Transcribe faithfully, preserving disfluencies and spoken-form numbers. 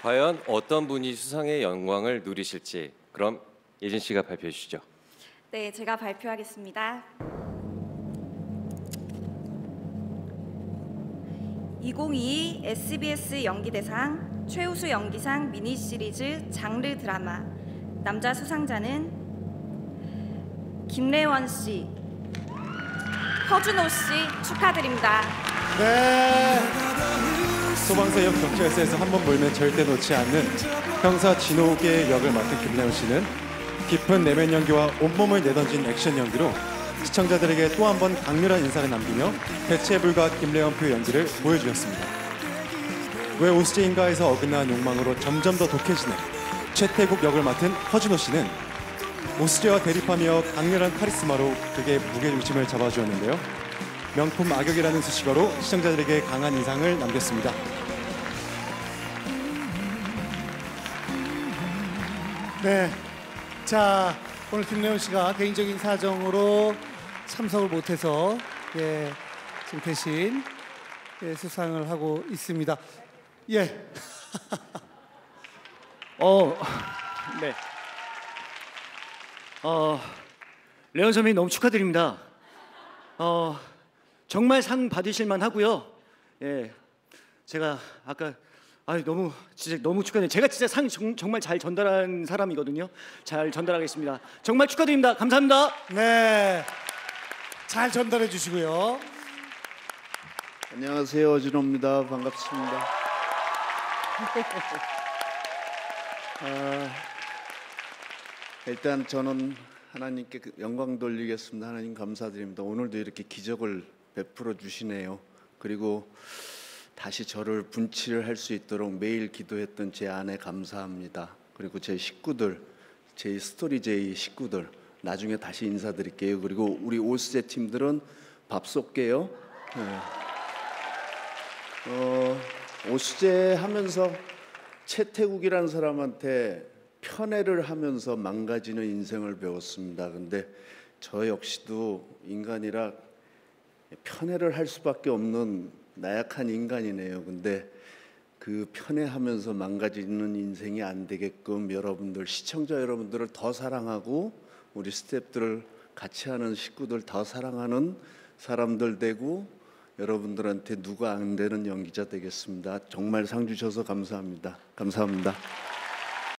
과연 어떤 분이 수상의 영광을 누리실지 그럼 예진 씨가 발표해 주시죠. 네, 제가 발표하겠습니다. 이천이십이 에스비에스 연기대상 최우수 연기상 미니시리즈 장르 드라마 남자 수상자는 김래원 씨, 허준호 씨 축하드립니다. 네. 소방서 역 경찰서에서 한 번 몰면 절대 놓지 않는 형사 진옥의 역을 맡은 김래원 씨는 깊은 내면 연기와 온몸을 내던진 액션 연기로 시청자들에게 또 한 번 강렬한 인상을 남기며 대체 불가 김래원표 연기를 보여주었습니다. 왜 오수재인가에서 어긋난 욕망으로 점점 더 독해지는 최태국 역을 맡은 허준호 씨는 오수재와 대립하며 강렬한 카리스마로 극의 무게중심을 잡아주었는데요. 명품 악역이라는 수식어로 시청자들에게 강한 인상을 남겼습니다. 네, 자 오늘 김래원 씨가 개인적인 사정으로 참석을 못해서 예, 지금 대신 예, 수상을 하고 있습니다. 예. 어, 네. 어, 레온 선배님 너무 축하드립니다. 어, 정말 상 받으실 만하고요. 예, 제가 아까 아 너무 진짜 너무 축하드려요. 제가 진짜 상 정, 정말 잘 전달한 사람이거든요. 잘 전달하겠습니다. 정말 축하드립니다. 감사합니다. 네, 잘 전달해 주시고요. 안녕하세요, 어진호입니다. 반갑습니다. 아, 일단 저는 하나님께 영광 돌리겠습니다. 하나님 감사드립니다. 오늘도 이렇게 기적을 베풀어 주시네요. 그리고 다시 저를 분치를 할 수 있도록 매일 기도했던 제 아내 감사합니다. 그리고 제 식구들, 제 스토리제이 식구들 나중에 다시 인사드릴게요. 그리고 우리 오수재 팀들은 밥 쏠게요. 네. 어, 오수재 하면서 최태국이라는 사람한테 편애를 하면서 망가지는 인생을 배웠습니다. 근데 저 역시도 인간이라 편애를 할 수밖에 없는 나약한 인간이네요. 근데 그 편애하면서 망가지는 인생이 안 되게끔 여러분들, 시청자 여러분들을 더 사랑하고 우리 스태프들을 같이 하는 식구들 더 사랑하는 사람들 되고 여러분들한테 누가 안 되는 연기자 되겠습니다. 정말 상 주셔서 감사합니다. 감사합니다.